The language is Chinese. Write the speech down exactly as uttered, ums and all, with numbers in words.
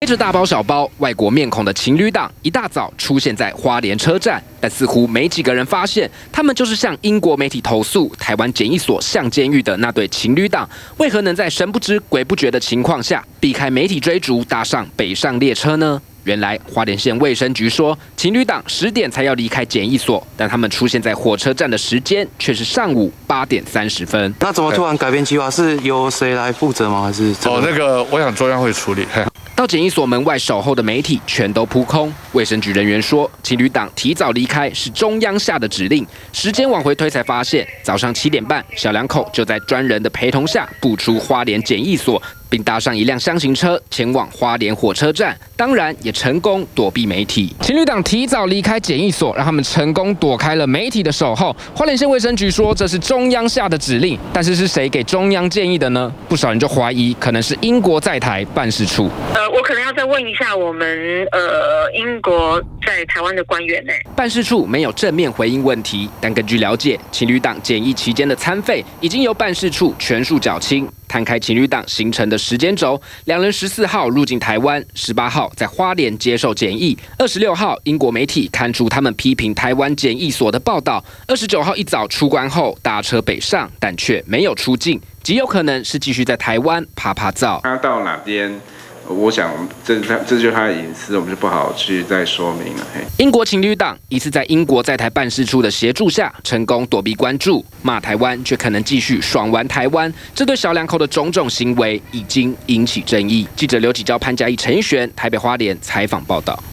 背着大包小包、外国面孔的情侣档，一大早出现在花莲车站，但似乎没几个人发现，他们就是向英国媒体投诉台湾检疫所像监狱的那对情侣档，为何能在神不知鬼不觉的情况下，避开媒体追逐，搭上北上列车呢？ 原来花莲县卫生局说，情侣档十点才要离开检疫所，但他们出现在火车站的时间却是上午八点三十分。 那怎么突然改变计划？是由谁来负责吗？还是哦，那个我想中央会处理。 到检疫所门外守候的媒体全都扑空。卫生局人员说，情侣档提早离开是中央下的指令。时间往回推才发现，早上七点半，小两口就在专人的陪同下步出花莲检疫所，并搭上一辆厢型车前往花莲火车站。当然也成功躲避媒体。情侣档提早离开检疫所，让他们成功躲开了媒体的守候。花莲县卫生局说，这是中央下的指令，但是是谁给中央建议的呢？不少人就怀疑，可能是英国在台办事处。 呃，我可能要再问一下我们呃英国在台湾的官员呢。 办事处没有正面回应问题，但根据了解，情侣档检疫期间的餐费已经由办事处全数缴清。摊开情侣档行程的时间轴，两人十四号入境台湾，十八号在花莲接受检疫，二十六号英国媒体刊出他们批评台湾检疫所的报道，二十九号一早出关后搭车北上，但却没有出境，极有可能是继续在台湾趴趴走。 他到哪边？ 我想，这这这就是他的隐私，我们就不好去再说明了。 英国情侣档疑似在英国在台办事处的协助下，成功躲避关注，骂台湾却可能继续爽玩台湾。这对小两口的种种行为已经引起争议。记者刘启昭、潘嘉义、陈奕璇，台北花莲采访报道。